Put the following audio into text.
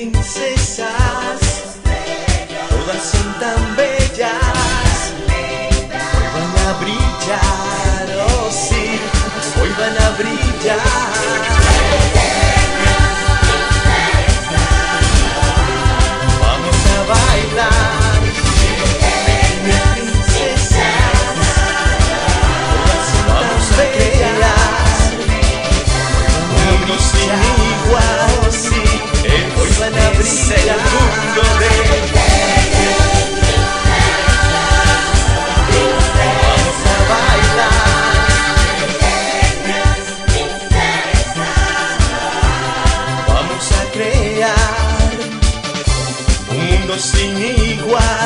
princesas, todas son tan bellas. Hoy van a brillar, oh sí, hoy van a brillar. Vamos a bailar, mi princesa, todas son tan bellas. Mundo sin igual, sí, hoy van a brillar. Vamos a bailar, vamos a crear un mundo sin igual.